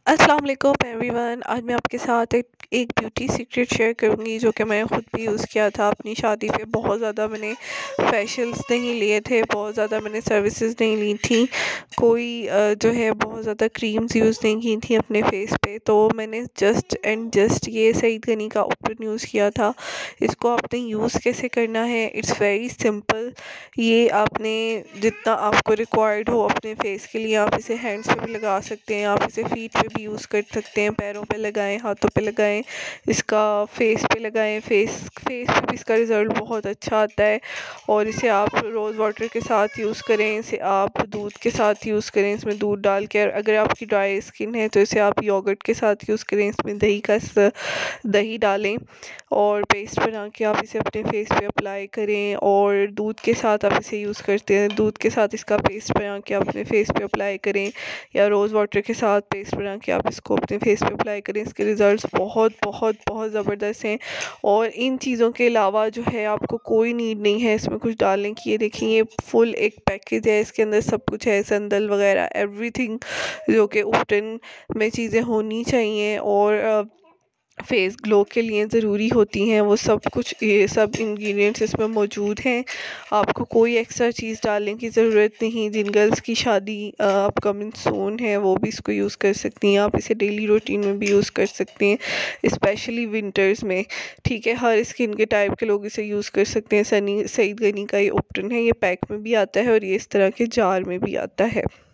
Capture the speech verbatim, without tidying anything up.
अस्सलाम वालेकुम एवरीवन। आज मैं आपके साथ एक एक ब्यूटी सीक्रेट शेयर करूंगी जो कि मैं ख़ुद भी यूज़ किया था अपनी शादी पे। बहुत ज़्यादा मैंने फेशियल्स नहीं लिए थे, बहुत ज़्यादा मैंने सर्विसेज नहीं ली थी, कोई अ, जो है बहुत ज़्यादा क्रीम्स यूज़ नहीं की थी अपने फेस पे। तो मैंने जस्ट एंड जस्ट ये सईद गनी का ओपन यूज़ किया था। इसको आपने यूज़ कैसे करना है, इट्स वेरी सिंपल। ये आपने जितना आपको रिक्वायर्ड हो अपने फेस के लिए, आप इसे हैंड्स पे भी लगा सकते हैं, आप इसे फीट पे भी यूज़ कर सकते हैं, पैरों पे लगाएं, हाथों पे लगाएं, इसका फेस पे लगाएं। फेस फेस पे भी इसका रिज़ल्ट बहुत अच्छा आता है। और इसे आप रोज़ वाटर के साथ यूज़ करें, इसे आप दूध के साथ यूज़ करें, इसमें दूध डाल के। अगर आपकी ड्राई स्किन है तो इसे आप योगर्ट के साथ यूज़ करें, इसमें दही का दही डालें और पेस्ट बना के आप इसे अपने फेस पे अप्लाई करें। और दूध के साथ आप इसे यूज़ करते हैं, दूध के साथ इसका पेस्ट बना के आप अपने फेस पे अप्लाई करें, या रोज़ वाटर के साथ पेस्ट बना के आप इसको अपने फेस पे अप्लाई करें। इसके रिज़ल्ट्स बहुत बहुत बहुत ज़बरदस्त हैं। और इन चीज़ों के अलावा जो है आपको कोई नीड नहीं है इसमें कुछ डालने की। ये देखिए, ये फुल एक पैकेज है, इसके अंदर सब कुछ है, संदल वगैरह एवरीथिंग जो कि उपटन में चीज़ें होनी चाहिए और फेस ग्लो के लिए ज़रूरी होती हैं, वो सब कुछ, ये सब इंग्रेडिएंट्स इसमें मौजूद हैं। आपको कोई एक्स्ट्रा चीज़ डालने की ज़रूरत नहीं। जिन गर्ल्स की शादी अपकमिंग सून है वो भी इसको यूज़ कर सकती हैं, आप इसे डेली रूटीन में भी यूज़ कर सकती हैं, स्पेशली विंटर्स में। ठीक है, हर स्किन के टाइप के लोग इसे यूज़ कर सकते हैं। सनी सईद गनी का ये उपटन है, ये पैक में भी आता है और ये इस तरह के जार में भी आता है।